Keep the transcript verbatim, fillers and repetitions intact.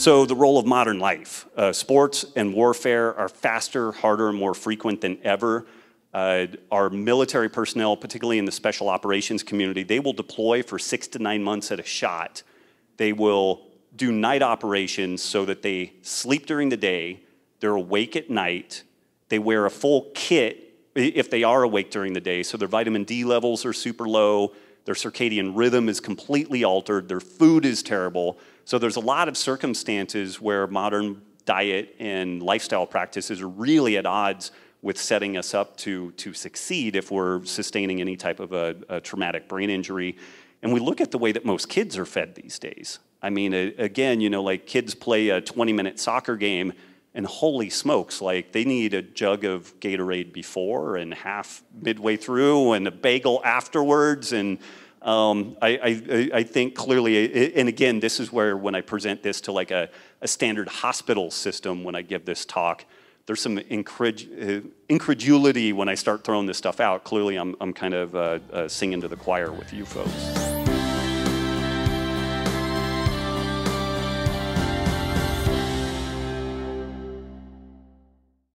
So the role of modern life. Uh, sports and warfare are faster, harder, and more frequent than ever. Uh, our military personnel, particularly in the special operations community, they will deploy for six to nine months at a shot. They will do night operations so that they sleep during the day, they're awake at night, they wear a full kit if they are awake during the day, so their vitamin D levels are super low, their circadian rhythm is completely altered, their food is terrible. So there's a lot of circumstances where modern diet and lifestyle practices are really at odds with setting us up to, to succeed if we're sustaining any type of a, a traumatic brain injury. And we look at the way that most kids are fed these days. I mean, again, you know, like kids play a twenty minute soccer game and holy smokes, like they need a jug of Gatorade before and half midway through and a bagel afterwards. And Um, I, I, I think clearly, and again, this is where when I present this to like a, a standard hospital system when I give this talk, there's some incred, incredulity when I start throwing this stuff out. Clearly, I'm, I'm kind of uh, uh, singing to the choir with you folks.